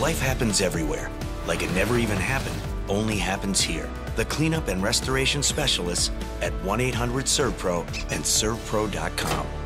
Life happens everywhere. Like it never even happened, only happens here. The cleanup and restoration specialists at 1-800-SERVPRO and SERVPRO.com.